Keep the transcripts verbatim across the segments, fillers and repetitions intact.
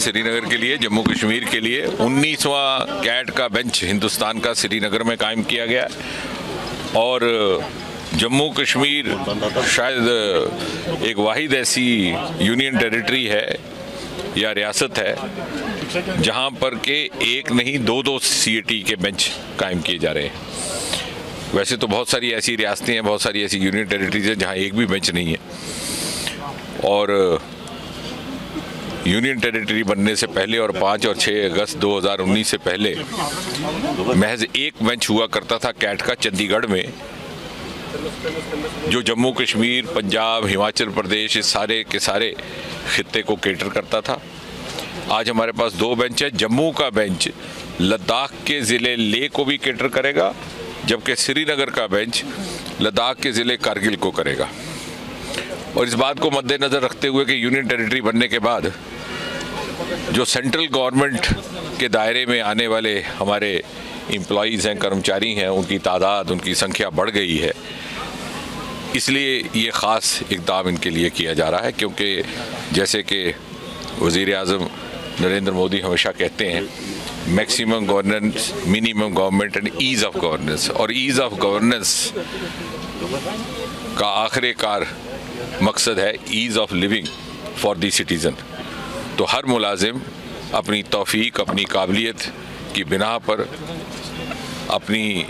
श्रीनगर के लिए, जम्मू कश्मीर के लिए। उन्नीसवां कैट का बेंच हिंदुस्तान का श्रीनगर में कायम किया गया और जम्मू कश्मीर शायद एक वाहिद ऐसी यूनियन टेरिटरी है या रियासत है जहां पर के एक नहीं दो दो सीएटी के बेंच कायम किए जा रहे हैं। वैसे तो बहुत सारी ऐसी रियासतें हैं, बहुत सारी ऐसी यूनियन टेरिटरीज हैं जहां एक भी बेंच नहीं है, और यूनियन टेरिटरी बनने से पहले और पाँच और छः अगस्त दो हज़ार उन्नीस से पहले महज एक बेंच हुआ करता था कैट का चंडीगढ़ में, जो जम्मू कश्मीर, पंजाब, हिमाचल प्रदेश इस सारे के सारे खित्ते को केटर करता था। आज हमारे पास दो बेंच है। जम्मू का बेंच लद्दाख के ज़िले लेह को भी केटर करेगा, जबकि श्रीनगर का बेंच लद्दाख के ज़िले कारगिल को करेगा। और इस बात को मद्देनज़र रखते हुए कि यूनियन टेरिटरी बनने के बाद जो सेंट्रल गवर्नमेंट के दायरे में आने वाले हमारे एम्प्लॉइज़ हैं, कर्मचारी हैं, उनकी तादाद, उनकी संख्या बढ़ गई है, इसलिए ये ख़ास इक़दाम इनके लिए किया जा रहा है। क्योंकि जैसे कि वज़ीर आज़म नरेंद्र मोदी हमेशा कहते हैं, maximum governance, minimum government and ease of governance, और ईज़ ऑफ गवर्नेंस का आखिरकार मकसद है ease of living for the citizen. तो हर मुलाजिम अपनी तौफीक, अपनी काबिलियत की बिना पर अपनी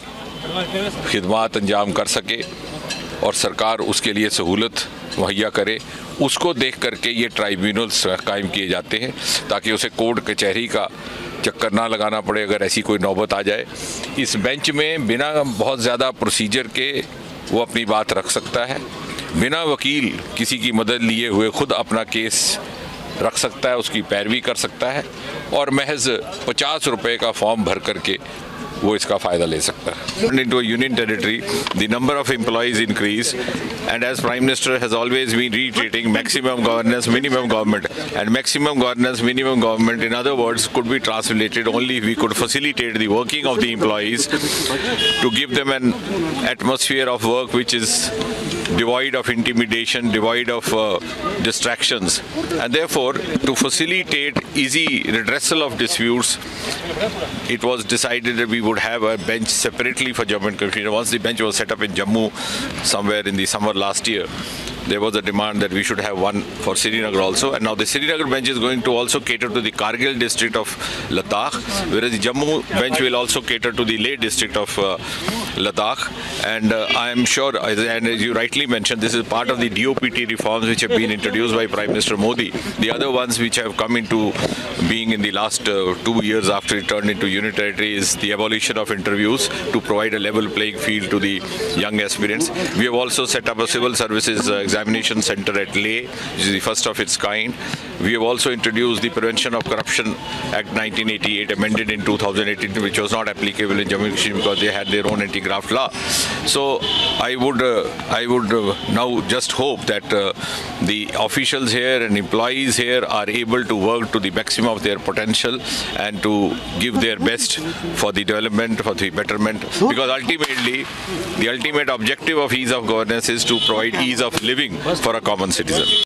खिदमात अंजाम कर सके और सरकार उसके लिए सहूलत मुहैया करे, उसको देख करके ये ट्राइब्यूनल्स कायम किए जाते हैं ताकि उसे कोर्ट कचहरी का चक्कर ना लगाना पड़े अगर ऐसी कोई नौबत आ जाए। इस बेंच में बिना बहुत ज़्यादा प्रोसीजर के वो अपनी बात रख सकता है, बिना वकील किसी की मदद लिए हुए खुद अपना केस रख सकता है, उसकी पैरवी कर सकता है, और महज पचास रुपए का फॉर्म भर करके वो इसका फ़ायदा ले सकता है। Into a union territory, the number of employees increase, and as Prime Minister has always been reiterating, maximum governance, minimum government, and maximum governance, minimum government, in other words, could be translated only if we could facilitate the working of the employees, to give them an atmosphere of work which is devoid of intimidation, devoid of uh, distractions, and therefore to facilitate easy redressal of disputes, it was decided that we would have a bench separately for Jammu and Kashmir. Once the bench was set up in Jammu somewhere in the summer last year, there was a demand that we should have one for Srinagar also, and now the Srinagar bench is going to also cater to the Kargil district of Ladakh, whereas the Jammu bench will also cater to the Leh district of uh, Ladakh. And uh, I am sure, and as you rightly mentioned, this is part of the D O P T reforms which have been introduced by Prime Minister Modi. The other ones which have come into being in the last uh, two years after it turned into union territory is the abolition of interviews to provide a level playing field to the young aspirants. We have also set up a civil services uh, examination center at Leh, which is the first of its kind. We have also introduced the Prevention of Corruption Act nineteen eighty-eight, amended in two thousand eighteen, which was not applicable in Jammu and Kashmir because they had their own anti-graft law. So I would, uh, I would uh, now just hope that uh, the officials here and employees here are able to work to the maximum of their potential and to give their best for the development, for the betterment, because ultimately the ultimate objective of ease of governance is to provide ease of living for a common citizen.